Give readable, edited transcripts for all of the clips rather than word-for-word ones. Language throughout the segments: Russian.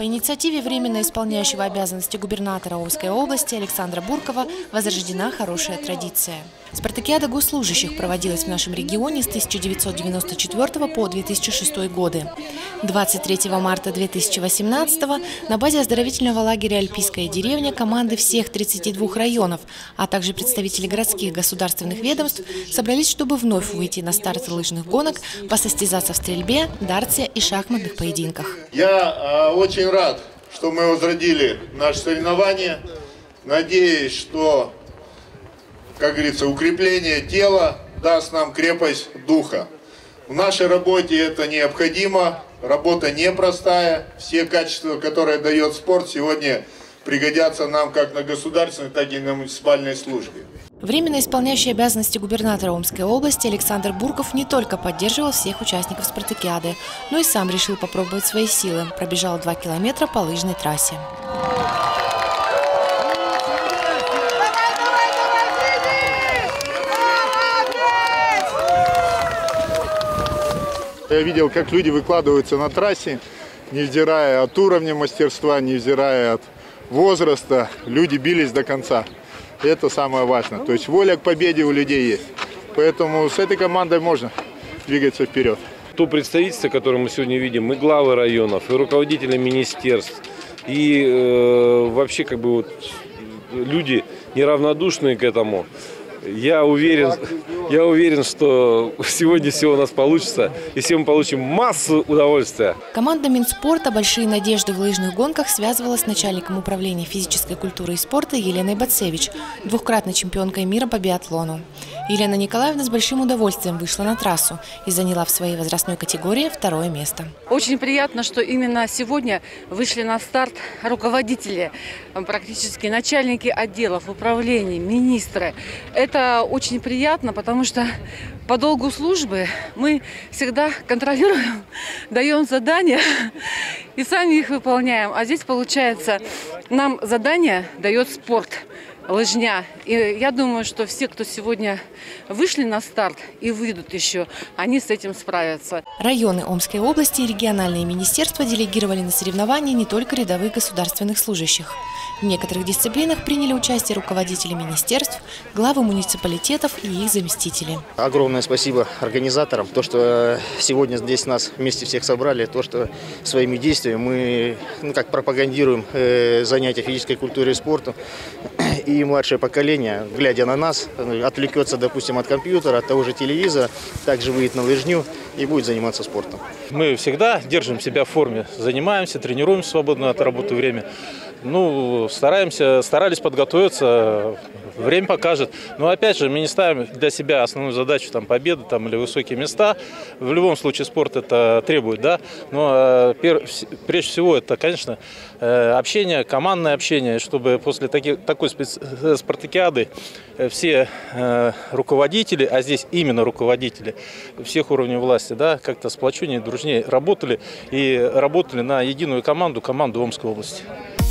По инициативе временно исполняющего обязанности губернатора Омской области Александра Буркова возрождена хорошая традиция. Спартакиада госслужащих проводилась в нашем регионе с 1994 по 2006 годы. 23 марта 2018 на базе оздоровительного лагеря «Альпийская деревня» команды всех 32 районов, а также представители городских государственных ведомств собрались, чтобы вновь выйти на старт лыжных гонок, посостязаться в стрельбе, дарте и шахматных поединках. Я очень рад, что мы возродили наше соревнование. Надеюсь, что, как говорится, укрепление тела даст нам крепость духа. В нашей работе это необходимо, работа непростая. Все качества, которые дает спорт, сегодня пригодятся нам как на государственной, так и на муниципальной службе. Временно исполняющий обязанности губернатора Омской области Александр Бурков не только поддерживал всех участников спартакиады, но и сам решил попробовать свои силы. Пробежал 2 километра по лыжной трассе. Я видел, как люди выкладываются на трассе, невзирая от уровня мастерства, невзирая от возраста, люди бились до конца. Это самое важное. То есть воля к победе у людей есть. Поэтому с этой командой можно двигаться вперед. То представительство, которое мы сегодня видим, и главы районов, и руководители министерств, и вообще как бы вот люди неравнодушные к этому. Я уверен, что сегодня все у нас получится, и все мы получим массу удовольствия. Команда Минспорта большие надежды в лыжных гонках связывала с начальником управления физической культуры и спорта Еленой Бацевич, двукратной чемпионкой мира по биатлону. Елена Николаевна с большим удовольствием вышла на трассу и заняла в своей возрастной категории 2-е место. Очень приятно, что именно сегодня вышли на старт руководители, практически начальники отделов, управлений, министры. Это очень приятно, потому что по долгу службы мы всегда контролируем, даем задания и сами их выполняем. А здесь, получается, нам задание дает спорт, лыжня. И я думаю, что все, кто сегодня вышли на старт и выйдут еще, они с этим справятся. Районы Омской области и региональные министерства делегировали на соревнования не только рядовых государственных служащих. В некоторых дисциплинах приняли участие руководители министерств, главы муниципалитетов и их заместители. Огромное спасибо организаторам. То, что сегодня здесь нас вместе всех собрали, то, что своими действиями мы как пропагандируем занятия физической культурой и спортом. И младшее поколение, глядя на нас, отвлекется, допустим, от компьютера, от того же телевизора, также выйдет на лыжню и будет заниматься спортом. Мы всегда держим себя в форме, занимаемся, тренируемся в свободное от работы время. Старались подготовиться, время покажет. Но опять же, мы не ставим для себя основную задачу победы или высокие места. В любом случае спорт это требует, да. Но прежде всего это, конечно, общение, командное общение, чтобы после такой спартакиады все руководители, а здесь именно руководители всех уровней власти, да, как-то сплоченнее, дружнее работали на единую команду Омской области.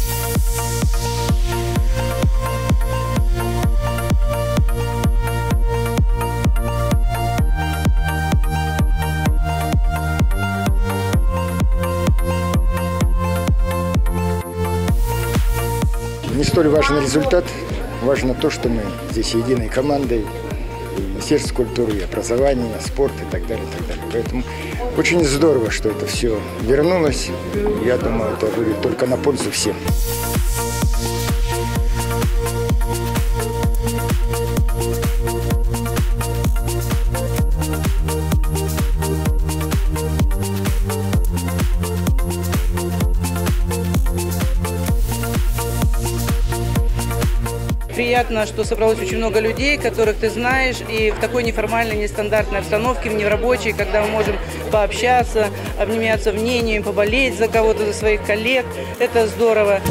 Не столь важен результат, важно то, что мы здесь единой командой, и Министерство культуры, и образования, и спорт и так далее, и так далее. Поэтому очень здорово, что это все вернулось. Я думаю, это будет только на пользу всем. Приятно, что собралось очень много людей, которых ты знаешь, и в такой неформальной, нестандартной обстановке, в нерабочей, когда мы можем пообщаться, обменяться мнениями, поболеть за кого-то, за своих коллег. Это здорово.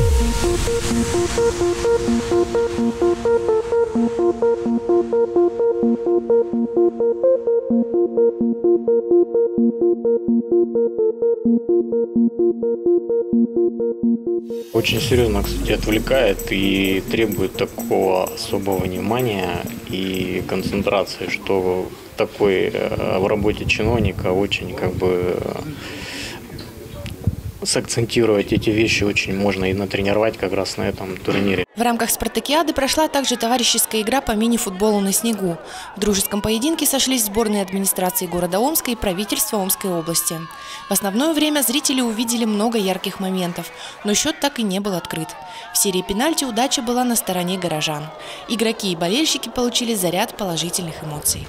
Очень серьезно, кстати, отвлекает и требует такого особого внимания и концентрации, что в работе чиновника очень сакцентировать эти вещи очень можно и натренировать как раз на этом турнире. В рамках спартакиады прошла также товарищеская игра по мини-футболу на снегу. В дружеском поединке сошлись сборные администрации города Омска и правительства Омской области. В основное время зрители увидели много ярких моментов, но счет так и не был открыт. В серии пенальти удача была на стороне горожан. Игроки и болельщики получили заряд положительных эмоций.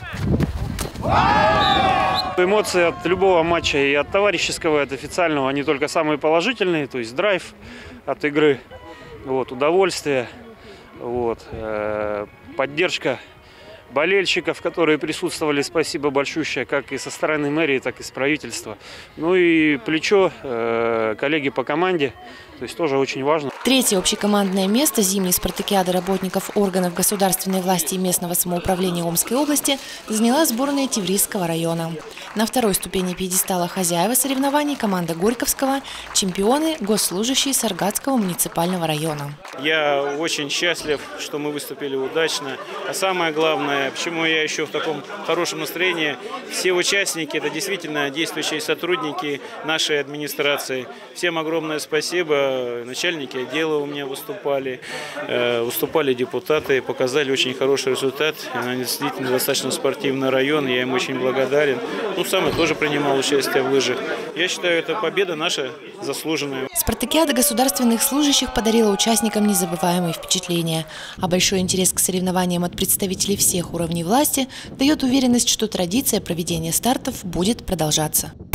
Эмоции от любого матча, и от товарищеского, и от официального, они только самые положительные, то есть драйв от игры, удовольствие, поддержка болельщиков, которые присутствовали, спасибо большущее, как и со стороны мэрии, так и с правительства. Ну и плечо коллеги по команде, то есть тоже очень важно. Третье общекомандное место зимней спартакиады работников органов государственной власти и местного самоуправления Омской области заняла сборная Тиврисского района. На второй ступени пьедестала хозяева соревнований команда Горьковского, чемпионы госслужащие Саргатского муниципального района. Я очень счастлив, что мы выступили удачно. А самое главное, почему я еще в таком хорошем настроении, все участники – это действительно действующие сотрудники нашей администрации. Всем огромное спасибо. Начальники отдела у меня выступали депутаты, показали очень хороший результат. Действительно достаточно спортивный район, я им очень благодарен. Сам я тоже принимал участие в лыжах. Я считаю, это победа наша заслуженная. Спартакиада государственных служащих подарила участникам незабываемые впечатления. А большой интерес к соревнованиям от представителей всех уровней власти дает уверенность, что традиция проведения стартов будет продолжаться.